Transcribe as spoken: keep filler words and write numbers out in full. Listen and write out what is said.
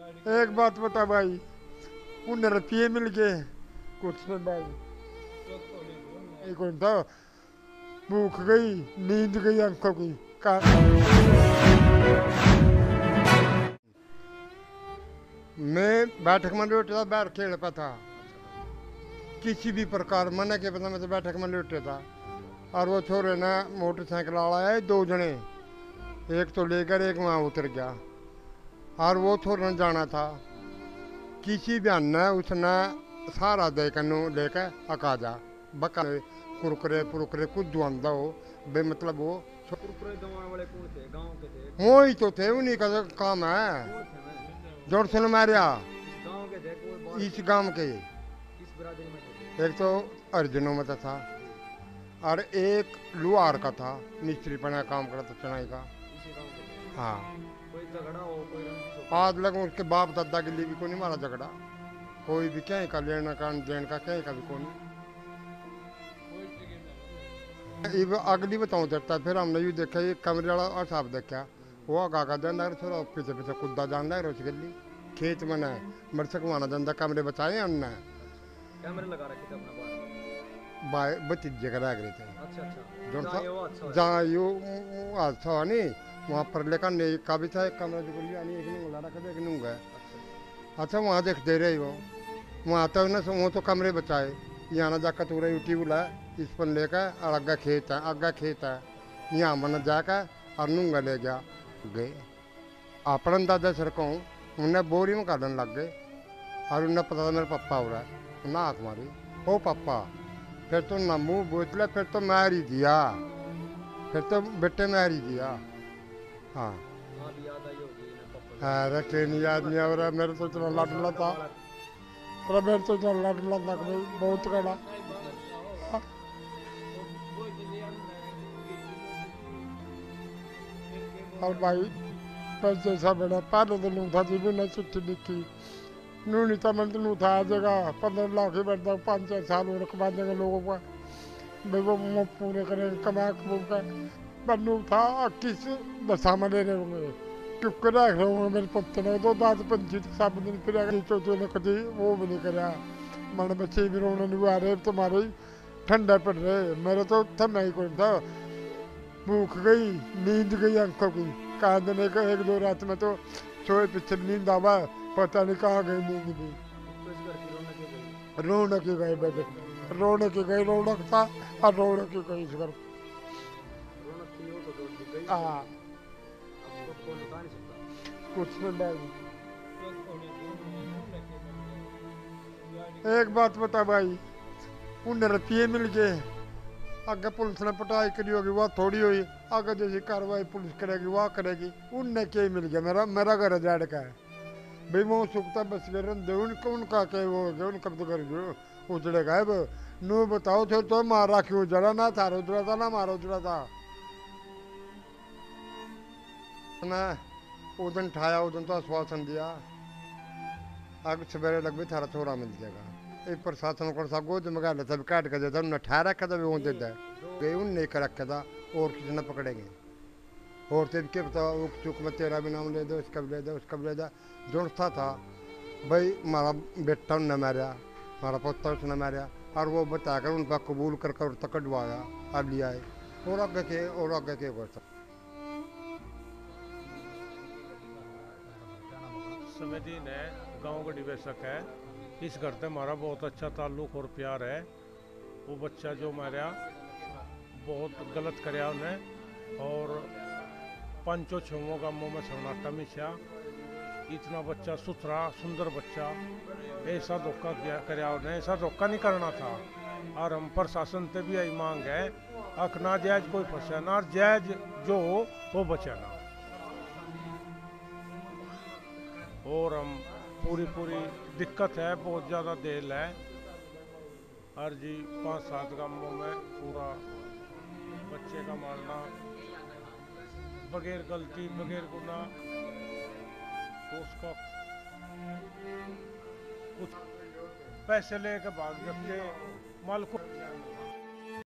एक बात बता भाई, उन रुपये मिल गए कुछ नहीं भाई। एक कौन था, भूख गई, नींद गई आंखों की का। मैं बैठक में लेटा था, बैठ खेल पा था किसी भी प्रकार मैंने क्या पता, मैं तो बैठक में लेटे था। और वो छोरे ना मोटरसाइकिल वाला है, दो जने, एक तो लेकर एक वहाँ उतर गया। और वो छोरे ने जाना था किसी बयान ने, उसने सारा देकर लेकर अका जा बका कुरकुरे पुरकुरे कुछ दुआदा हो बे, मतलब वो कुरकुरे दवाने वाले कौन थे? गांव के थे? वो ही तो थे, उन्हीं का तो काम है। कौन थे मैं? जोर से मारिया इस गांव के थे कोई बाहर? इस गांव के। किस बिरादरी में थे? एक तो अर्जुनों में था जी। और एक लुहार का था, मिस्त्री पना काम करता चनाई का। इसी गांव के थे? हाँ। कोई झगड़ा हो, कोई रंजिश हो? आज लग उसके बाप दादा के लिए भी कोई नहीं मारा झगड़ा, कोई भी कहीं का लेना का देने का कहीं का भी कोई नहीं। इब अगली बताऊँ देता फिर हमने यूँ देखा, ये कमरे वाला और साहब देखा, वो आगा का देना थोड़ा पीछे पीछे कुद्दा जान लग रहा गली खेत में ना मरसक माना धंधा कमरे बचाए अन्ना कैमरे लगा रखे थे अपना बाहर? बाय भतीजे का रह गए थे। अच्छा अच्छा। जो जहाँ ये वो अच्छा है। जहाँ यू हादसा हुआ नहीं, वहाँ पर लेकर नहीं का भी था, एक कमरा जो गली आनी एक नूंगा रखा था, एक नूंगा। अच्छा अच्छा वहाँ देख दे रहे वो, वहाँ तो ना वो तो कमरे बचाए, यहाँ ना जाकर तूरा यूटी बुला इस पर लेकर और अग्गा खेत है, अग्गा खेत है, यहाँ मन जाकर और नूंगा ले गया गए। अपना दादा सर को उन्हें बोरी में काटने लग गए और उन्हें पता था मेरा पप्पा हो रहा है, उन्हें आँख मारी, ओ पप्पा। फिर तो ना मुँह बोतला, फिर तो मार ही दिया, फिर तो बेटे मार ही दिया। हाँ हाँ भी याद आई होगी ना पप्पा? अरे ट्रेन याद नहीं आ रहा, मेरे तो इतना लाडला था, अरे मेरे तो इतना लाडला था भाई, बहुत कड़ा। और भाई बस जैसा बड़ा पहले तो नू था जी भी ना चिट्ठी लिखी नू नहीं था, मैं तो नू था आ जाएगा पंद्रह लाख ही बढ़ता, पाँच छः साल और कमा देंगे लोगों का भाई, वो मुँह पूरे करेंगे कमा कबू का। पर नू था किस दशा में ले रहे होंगे, चुप कर रख रहे होंगे मेरे पुत्र ने, दो दांत पंची सब दिन फिर चौथे ने कभी वो भी नहीं करा। मन बच्चे भी रोने नहीं आ रहे तुम्हारे, ठंडा पड़ रहे, मेरे तो थमा ही कोई था। भूख गई, नींद गई आंखों की, कांदने का एक दो रात में तो सोए पीछे नींद आवा, पता नहीं कहाँ गई नींद भी। तो इस घर की रौनक ही गई। रौनक ही गई बेटे, रौनक ही गई, रौनक था और रौनक ही गई इस घर। रौनक थी वो तो दौड़ दी गई। हाँ अब तो कोई बता नहीं सकता। कुछ नहीं भाई। एक बात बता भाई, उन रुपये मिल गए, आगे पुलिस ने पटाई करी होगी वह थोड़ी हुई, आगे जैसी कार्रवाई पुलिस करेगी वह करेगी, उनने क्या मिल गया, मेरा मेरा घर जाड़ का है भाई, वो सुखता बस गए रंधे उनको, उनका क्या वो हो गया, उनका तो घर उजड़ेगा है वो। नू बताओ थे तो मारा क्यों उजड़ा, ना थारा उजड़ा था ना मारा उजड़ा था ना। उदन ठाया उदन तो आश्वासन दिया, आगे सवेरे लग भी थारा छोरा मिल जाएगा, एक प्रशासन को सब गोद में गाले सब काट कर देता, उन्हें ठहरा कर वो देता है गए उन नहीं कर रखा था, और किसी ने पकड़ेंगे और तेज के पता उक चुक में तेरा भी नाम ले दो, इसका भी ले दो, उसका भी ले दो। जोड़ता था भाई हमारा बेटा उनने मारा, हमारा पुत्र उसने मारा, और वो बताकर उनका कबूल कर कर तक कटवाया और लिया है, और आगे के और आगे के करता। समिति ने गांव का निवेशक है, इस घर से हमारा बहुत अच्छा ताल्लुक और प्यार है। वो बच्चा जो मारा बहुत गलत कराया उन्हें, और पंचो छुओं का मुँह में सन्नाटा मिशा, इतना बच्चा सुथरा सुंदर बच्चा, ऐसा धोखा किया कराया उन्हें, ऐसा धोखा नहीं करना था। और हम प्रशासन से भी यही मांग है, अख ना जायज कोई फंसे ना, और जायज जो हो वो बचे ना। और हम पूरी पूरी दिक्कत है, बहुत ज़्यादा देर है, हर जी पाँच सात गांवों में पूरा बच्चे का मारना बगैर गलती बगैर गुनाह, तो उसका कुछ पैसे लेके भाग जाते माल को।